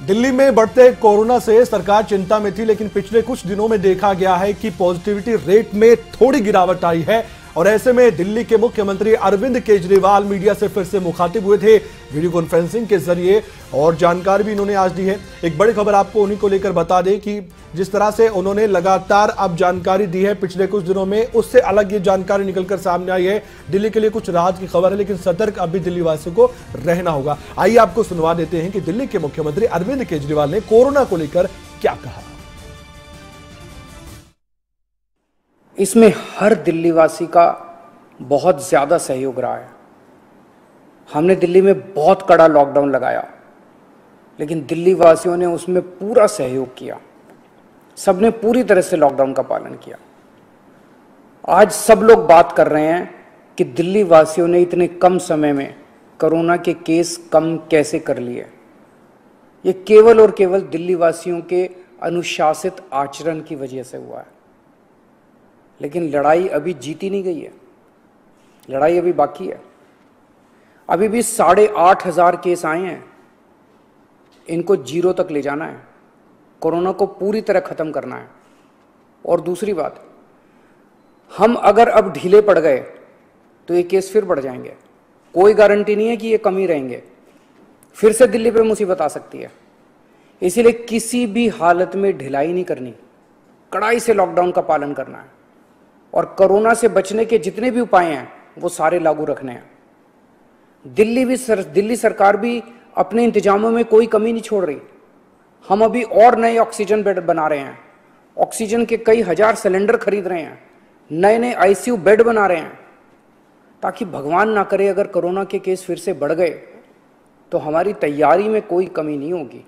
दिल्ली में बढ़ते कोरोना से सरकार चिंता में थी, लेकिन पिछले कुछ दिनों में देखा गया है कि पॉजिटिविटी रेट में थोड़ी गिरावट आई है। और ऐसे में दिल्ली के मुख्यमंत्री अरविंद केजरीवाल मीडिया से फिर से मुखातिब हुए थे वीडियो कॉन्फ्रेंसिंग के जरिए, और जानकारी भी इन्होंने आज दी है। एक बड़ी खबर आपको उन्हीं को लेकर बता दें कि जिस तरह से उन्होंने लगातार अब जानकारी दी है पिछले कुछ दिनों में, उससे अलग ये जानकारी निकलकर सामने आई है। दिल्ली के लिए कुछ राहत की खबर है, लेकिन सतर्क अभी दिल्ली वासियों को रहना होगा। आइए आपको सुनवा देते हैं कि दिल्ली के मुख्यमंत्री अरविंद केजरीवाल ने कोरोना को लेकर क्या कहा। इसमें हर दिल्ली वासी का बहुत ज़्यादा सहयोग रहा है। हमने दिल्ली में बहुत कड़ा लॉकडाउन लगाया, लेकिन दिल्ली वासियों ने उसमें पूरा सहयोग किया। सबने पूरी तरह से लॉकडाउन का पालन किया। आज सब लोग बात कर रहे हैं कि दिल्ली वासियों ने इतने कम समय में कोरोना के केस कम कैसे कर लिए। ये केवल और केवल दिल्ली वासियों के अनुशासित आचरण की वजह से हुआ है। लेकिन लड़ाई अभी जीती नहीं गई है, लड़ाई अभी बाकी है। अभी भी 8,500 केस आए हैं, इनको 0 तक ले जाना है, कोरोना को पूरी तरह खत्म करना है। और दूसरी बात, हम अगर अब ढीले पड़ गए तो ये केस फिर बढ़ जाएंगे। कोई गारंटी नहीं है कि ये कम ही रहेंगे, फिर से दिल्ली पे मुसीबत आ सकती है। इसीलिए किसी भी हालत में ढिलाई नहीं करनी, कड़ाई से लॉकडाउन का पालन करना है, और कोरोना से बचने के जितने भी उपाय हैं वो सारे लागू रखने हैं। दिल्ली सरकार भी अपने इंतजामों में कोई कमी नहीं छोड़ रही। हम अभी और नए ऑक्सीजन बेड बना रहे हैं, ऑक्सीजन के कई हजार सिलेंडर खरीद रहे हैं, नए नए आईसीयू बेड बना रहे हैं, ताकि भगवान ना करे अगर कोरोना के केस फिर से बढ़ गए तो हमारी तैयारी में कोई कमी नहीं होगी।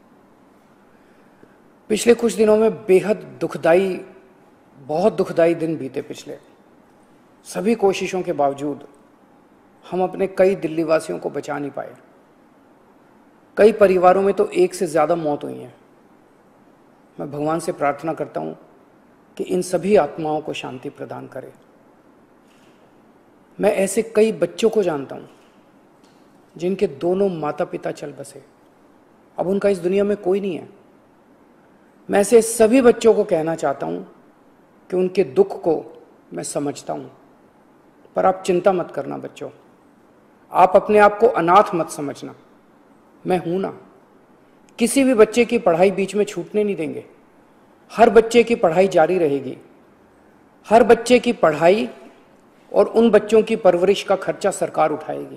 पिछले कुछ दिनों में बेहद दुखदाई, बहुत दुखदाई दिन बीते। पिछले सभी कोशिशों के बावजूद हम अपने कई दिल्ली वासियों को बचा नहीं पाए। कई परिवारों में तो एक से ज़्यादा मौत हुई है। मैं भगवान से प्रार्थना करता हूँ कि इन सभी आत्माओं को शांति प्रदान करे। मैं ऐसे कई बच्चों को जानता हूँ जिनके दोनों माता पिता चल बसे, अब उनका इस दुनिया में कोई नहीं है। मैं ऐसे सभी बच्चों को कहना चाहता हूँ कि उनके दुख को मैं समझता हूँ, पर आप चिंता मत करना बच्चों। आप अपने आप को अनाथ मत समझना, मैं हूं ना। किसी भी बच्चे की पढ़ाई बीच में छूटने नहीं देंगे। हर बच्चे की पढ़ाई जारी रहेगी। हर बच्चे की पढ़ाई और उन बच्चों की परवरिश का खर्चा सरकार उठाएगी।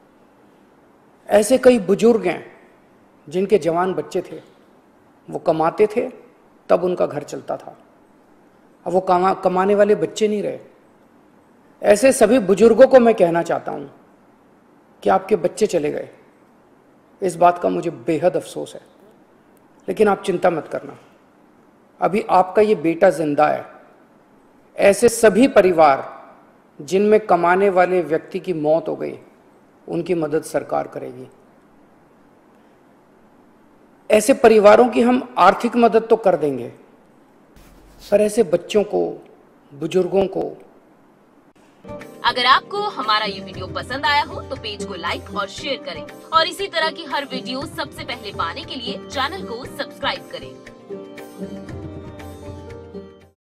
ऐसे कई बुजुर्ग हैं जिनके जवान बच्चे थे, वो कमाते थे तब उनका घर चलता था, अब वो कमाने वाले बच्चे नहीं रहे। ऐसे सभी बुजुर्गों को मैं कहना चाहता हूं कि आपके बच्चे चले गए, इस बात का मुझे बेहद अफसोस है। लेकिन आप चिंता मत करना, अभी आपका ये बेटा जिंदा है। ऐसे सभी परिवार जिनमें कमाने वाले व्यक्ति की मौत हो गई, उनकी मदद सरकार करेगी। ऐसे परिवारों की हम आर्थिक मदद तो कर देंगे, पर ऐसे बच्चों को, बुजुर्गों को। अगर आपको हमारा ये वीडियो पसंद आया हो तो पेज को लाइक और शेयर करें, और इसी तरह की हर वीडियो सबसे पहले पाने के लिए चैनल को सब्सक्राइब करें।